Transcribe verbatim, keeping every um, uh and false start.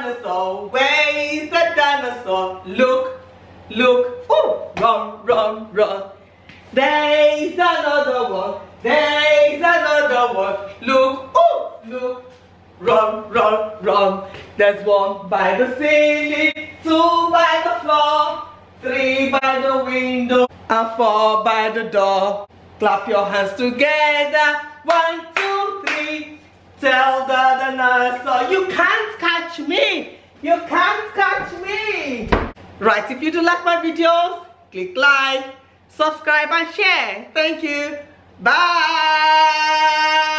dinosaur? Where is the dinosaur? Look, look, ooh, run, run, run. There's another one, there's another one. Look, ooh, look, run, run, run. There's one by the ceiling, two by the floor, three by the window, and four by the door. Clap your hands together, one, two, three. Tell the dinosaur, you can't catch me, you can't catch me. Right, if you do like my videos, click like, subscribe and share. Thank you. Bye.